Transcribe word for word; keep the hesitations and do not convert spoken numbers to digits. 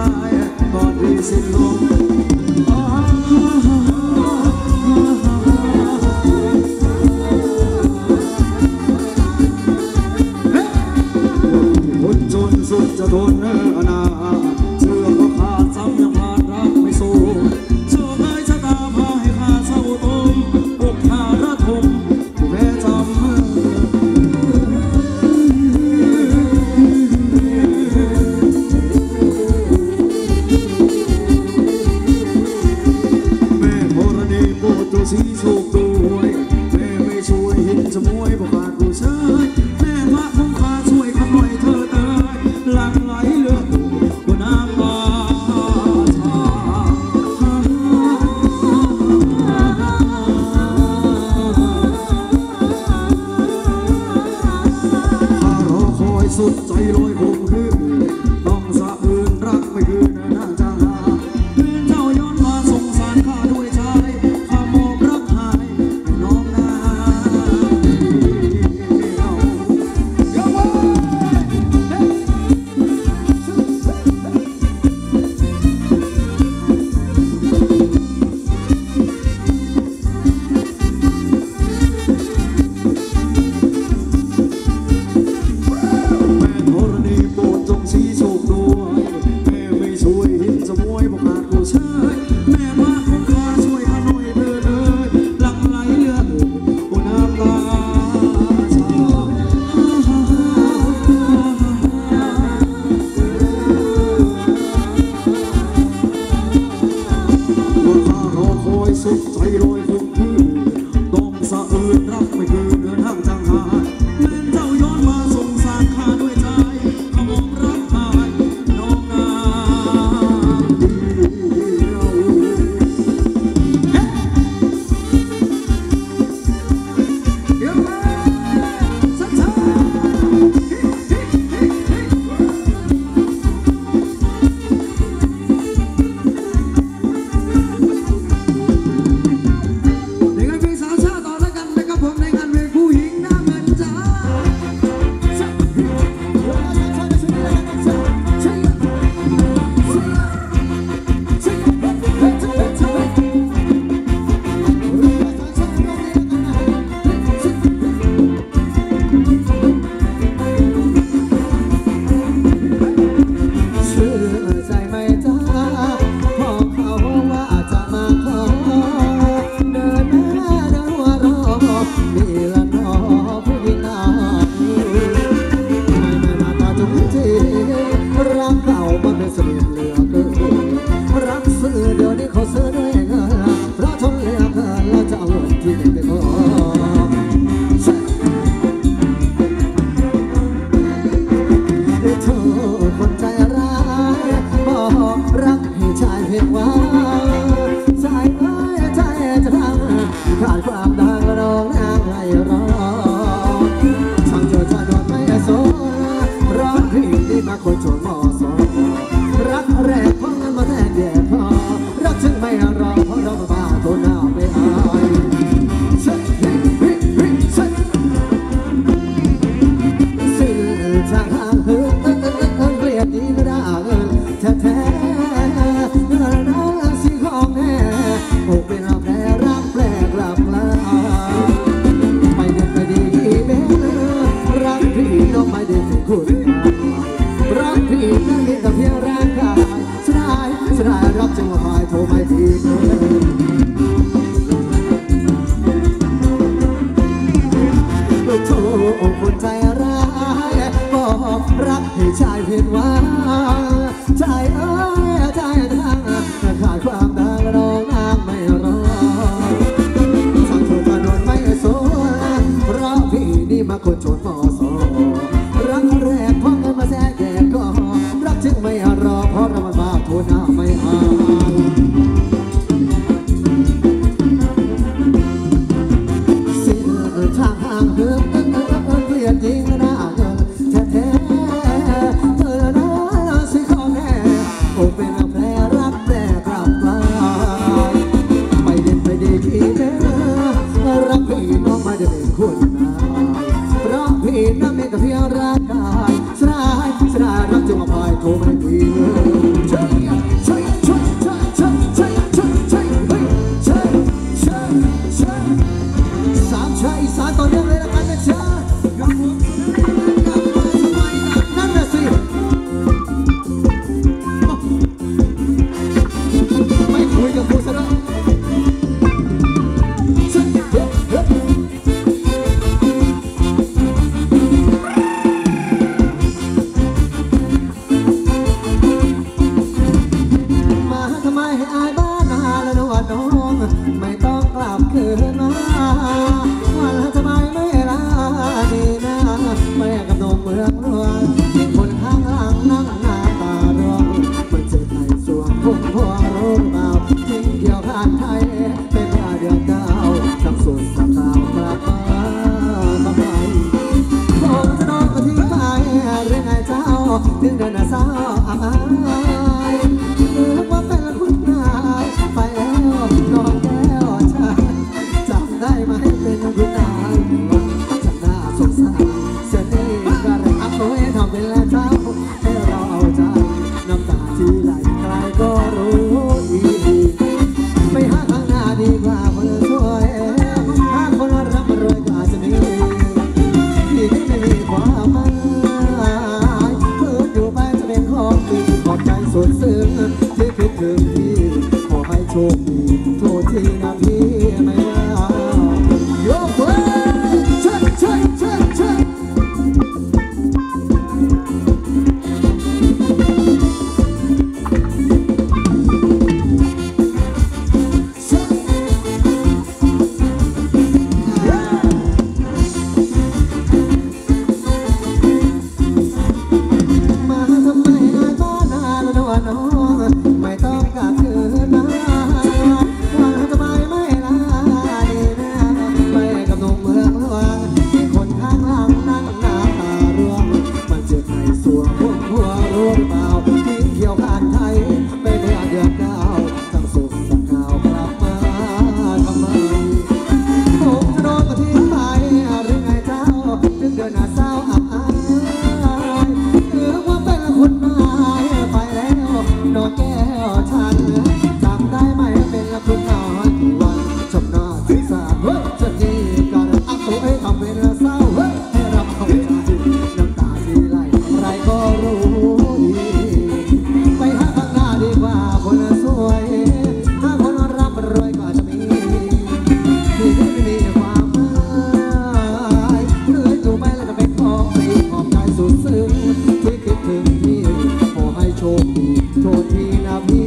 ได้ก่อนที่สิ้นลมคนจนสุดจะทนเนื้อนาเชื่อก็ขาดซ้ำยังผ่านรักไม่สู้โชคได้ชะตาพาให้ข้าเศร้าตมอกขาระทมแพ้จำสีโชคด้วยแม่ไม่ช่วยเห็นจะมวยบอกขาดกูเชยแม่พระคงคาช่วยขับหน่อยเธอเตยหลั่งไหลเลือดบนน้ำตาชาถ้ารอคอยสุดใจลอยคงคืนต้องสะอื้นรักไม่คืนน่าจะหาเพื่อนเจ้าย้อนมาสงสารข้าด้วยใจสุดใจลอยคงที่ต้องสะอื้นรักไม่คืนเดินทางจางหายแม่เจ้าย้อนมาสงสารข้าด้วยใจขมมรักหายน้องนาเดียวเดี๋ยวมาสักช้าขาดความดังร้องนางให้รอช่างเจอชาดวนไม่โซร้องเพลงที่มาคนชวนมอสอรักแรกเพราะงั้นมาแทนแย่พอรักฉันไม่รอเพราะเราบ้าตัวหน้าไม่อายสิ่งทางห่างเหินเกลียดดีไม่ได้เงินแท้แท้เงินน้ำสีของแน่โอ้เป็นแผลรักแปลกหลับลาไม่เด็ดไม่ดีเบ้รักพี่น้องไม่ได้เป็นคุณรักพี่นั่นมีแต่เพียงร่างกายสลายสลายรักจึงว่าหายโทรไม่ทีลูกโทคนใจร้ายบอกรักให้ชายเพียงว่าใจเอ้ยใจทางขาดความดังร้องนางไม่รอสั่งโทรมาโดนไม่โซเพราะพี่นี่มาคนชนมอสอรักแรกเพราะเงินมาแทรกแก่ก็รักจึงไม่รอเพราะเรามันบ้าโทรหน้าไม่อายสิ้นทางห่างเหินเกลียดจริงนะเงินแท้แท้เธอนะสิของแน่โอ้เป็นแผลรักแต่กลับกลายไม่เด็ดไม่ดีพี่แม่รักพี่น้องไม่ได้เป็นคุณนายเพราะพี่นั้นมีแต่เพียงร่างกายสลายสลายรักจึงมาพายโทรไม่ดีดซึ้งที่คิดถึงพี่ขอให้โชคดีโทษทีนะพี่ไม่ว่ายกเว้ยเชิดเชิดเชิดเชิดโชคดีโทษทีนะพี่